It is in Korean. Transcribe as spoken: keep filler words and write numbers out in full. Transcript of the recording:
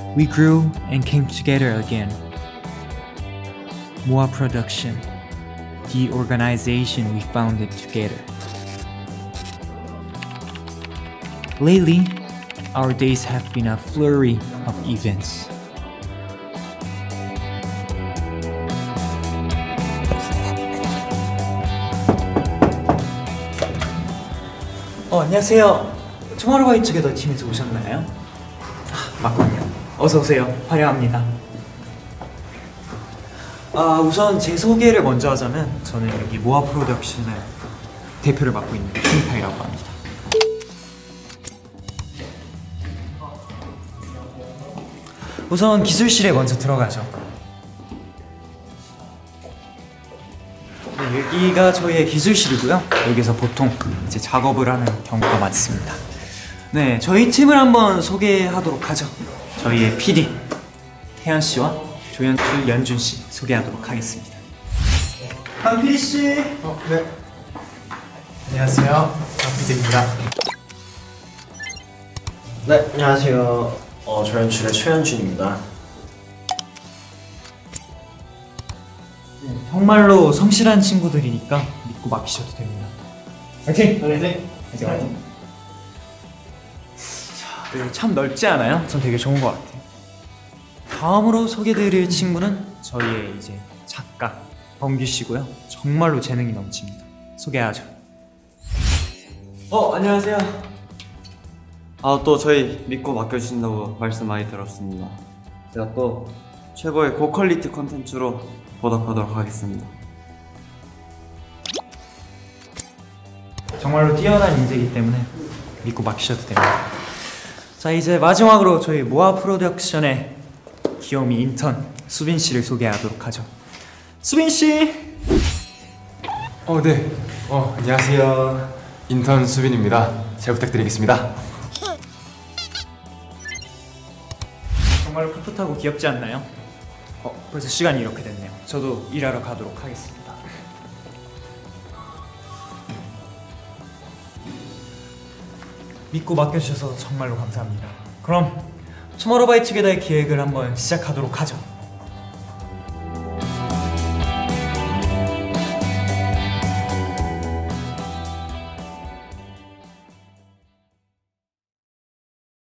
We grew and came together again. Moa Production, the organization we founded together. Lately, our days have been a flurry of events. 어, 안녕하세요. 투모로우바이 투게더 팀에서 오셨나요? 아, 맞군요. 어서 오세요. 환영합니다. 아, 우선 제 소개를 먼저 하자면 저는 여기 모아 프로덕션의 대표를 맡고 있는 신타이라고 합니다. 우선 기술실에 먼저 들어가죠. 네, 여기가 저희의 기술실이고요. 여기서 보통 이제 작업을 하는 경우가 많습니다. 네, 저희 팀을 한번 소개하도록 하죠. 저희의 피디 태연 씨와 조연출 연준 씨 소개하도록 하겠습니다. 강 피디 씨. 어, 네. 안녕하세요. 강 피디입니다. 네, 안녕하세요. 어, 조연출의 최현준입니다. 네, 정말로 성실한 친구들이니까 믿고 맡기셔도 됩니다. 화이팅! 화이팅! 화이팅! 자, 네, 참 넓지 않아요? 전 되게 좋은 것 같아요. 다음으로 소개드릴 친구는 저희의 이제 작가 범규 씨고요. 정말로 재능이 넘칩니다. 소개하죠. 어, 안녕하세요. 아, 또 저희 믿고 맡겨주신다고 말씀 많이 들었습니다. 제가 또 최고의 고퀄리티 콘텐츠로 보답하도록 하겠습니다. 정말로 뛰어난 인재이기 때문에 믿고 맡기셔도 됩니다. 자, 이제 마지막으로 저희 모아 프로덕션의 귀요미 인턴 수빈 씨를 소개하도록 하죠. 수빈 씨. 어, 네. 어, 안녕하세요. 인턴 수빈입니다. 잘 부탁드리겠습니다. 정말로 풋풋하고 귀엽지 않나요? 어, 벌써 시간이 이렇게 됐네요. 저도 일하러 가도록 하겠습니다. 믿고 맡겨주셔서 정말로 감사합니다. 그럼 투모로우바이 투게더의 기획을 한번 시작하도록 하죠.